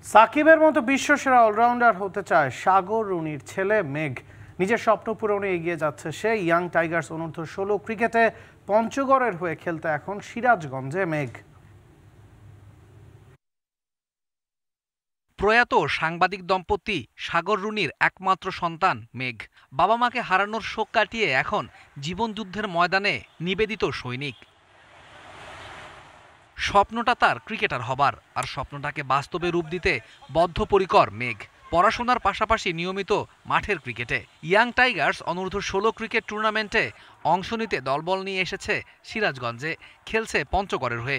সাকিবের মতো বিশ্বসেরা অলরাউন্ডার হতে চায় সাগর রুনির ছেলে মেঘ। নিজের স্বপ্ন পূরণে এগিয়ে যাচ্ছে সে। ইয়াং টাইগার্স অনূর্ধ্ব-16 ক্রিকেটে পঞ্চগড়ের হয়ে খেলতে এখন সিরাজগঞ্জে মেঘ। প্রয়াত সাংবাদিক দম্পতি সাগর রুনির একমাত্র সন্তান মেঘ। বাবা মাকে হারানোর শোক কাটিয়ে এখন জীবনযুদ্ধের ময়দানে নিবেদিত সৈনিক। স্বপ্নটা তার ক্রিকেটার হবার, আর স্বপ্নটাকে বাস্তবে রূপ দিতে বদ্ধপরিকর মেঘ। পড়াশোনার পাশাপাশি নিয়মিত মাঠের ক্রিকেটে ইয়াং টাইগার্স অনূর্ধ্ব-16 ক্রিকেট টুর্নামেন্টে অংশ নিতে দলবল নিয়ে এসেছে সিরাজগঞ্জে, খেলছে পঞ্চগড়ের হয়ে।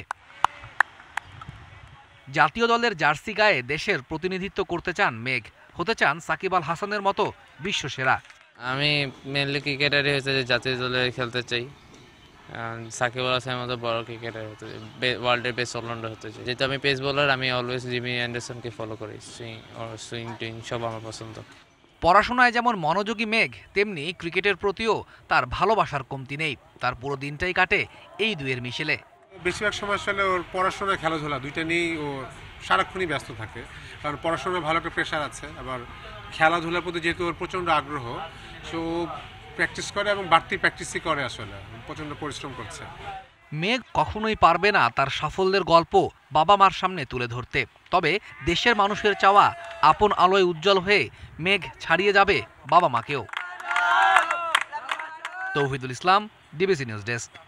জাতীয় দলের জার্সি গায়ে দেশের প্রতিনিধিত্ব করতে চান মেঘ, হতে চান সাকিব আল হাসানের মতো বিশ্বসেরা। আমি মেনলি ক্রিকেটারই হয়েছে যে জাতীয় দলে খেলতে চাই। সাকিব আল হাসানের মতো বড় ক্রিকেটার হতে চাই, ওয়ার্ল্ডের বেস্ট অলরাউন্ডার হতে চাই। যেহেতু আমি পেস বোলার, আমি অলওয়েজ জিমি অ্যান্ডারসনকে ফলো করি। সুইং টুইং সব আমার পছন্দ। পড়াশোনায় যেমন মনোযোগী মেঘ, তেমনি ক্রিকেটের প্রতিও তার ভালোবাসার কমতি নেই। তার পুরো দিনটাই কাটে এই দুয়ের মিশেলে। বেশিরভাগ সময় আসলে ওর পড়াশোনা খেলাধুলা দুইটা নিয়েই ও সারাক্ষণই ব্যস্ত থাকে। কারণ পড়াশোনায় ভালো একটা প্রেশার আছে, আবার খেলাধুলার প্রতি যেহেতু ওর প্রচণ্ড আগ্রহ, সো প্র্যাকটিস করে এবং বাড়তি প্র্যাকটিসই করে, আসলে প্রচণ্ড পরিশ্রম করছে। মেঘ কখনোই পারবে না তার সাফল্যের গল্প বাবা মার সামনে তুলে ধরতে। তবে দেশের মানুষের চাওয়া আপন আলোয় উজ্জ্বল হয়ে মেঘ ছাড়িয়ে যাবে বাবা মাকেও। Tauhidul Islam, DBC news desk.